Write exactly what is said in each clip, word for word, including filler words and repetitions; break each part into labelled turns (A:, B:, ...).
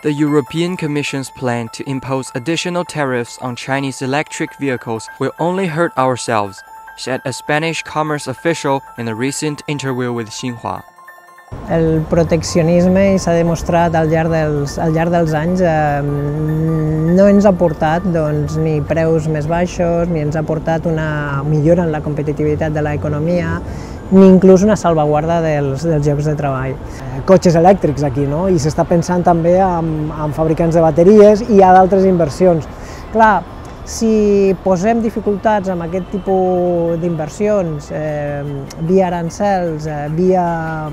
A: The European Commission's plan to impose additional tariffs on Chinese electric vehicles will only hurt ourselves, said a Spanish commerce official in a recent interview with Xinhua.
B: El proteccionisme, i s'ha demostrat al llarg dels, al llarg dels anys, eh, no ens ha portat doncs, ni preus més baixos, ni ens ha portat una millora en la competitivitat de l'economia, ni inclús una salvaguarda dels, dels llocs de treball. Eh, cotxes elèctrics aquí, no? I s'està pensant també en, en fabricants de bateries i hi ha d'altres inversions. Clar, si posem dificultats amb aquest tipus d'inversions, eh, via arancels, eh, via,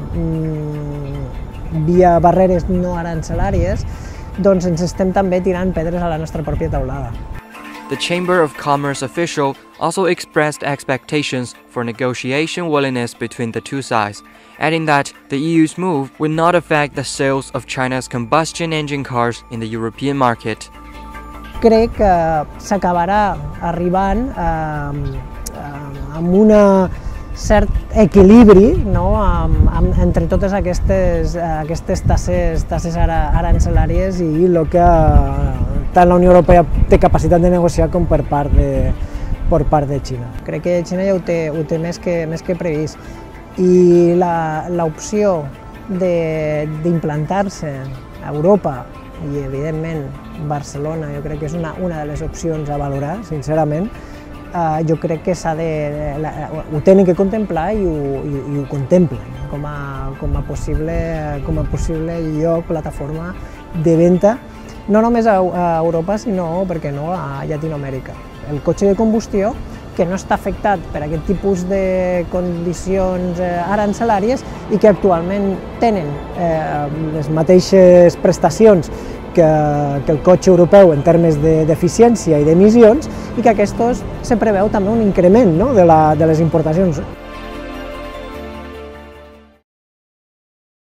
B: mm, via barreres no arancelàries, doncs ens estem també tirant pedres a la nostra pròpia teulada.
A: The Chamber of Commerce official also expressed expectations for negotiation willingness between the two sides, adding that the E U's move will not affect the sales of China's combustion engine cars in the European market.
B: Crec que s'acabarà arribant eh, amb un cert equilibri, no? amb, amb, entre totes aquestes, aquestes tasses, tasses ara, arancelàries i el que tant la Unió Europea té capacitat de negociar com per part de, per part de Xina. Crec que Xina ja ho té, ho té més, que, més que previst i l'opció d'implantar-se a Europa i evidentment Barcelona jo crec que és una, una de les opcions a valorar, sincerament. Uh, jo crec que s'ha de, la, ho tenen que contemplar i ho, i, i ho contemplen com a, com a, possible, com a possible lloc, plataforma de venda, no només a, a Europa, sinó, per què no, a Llatinoamèrica. El cotxe de combustió, que no està afectat per aquest tipus de condicions eh, arancelàries i que actualment tenen eh, les mateixes prestacions que, que el cotxe europeu en termes d'eficiència i d'emissions i que aquests se preveu també un increment, no?, de, la, de les importacions.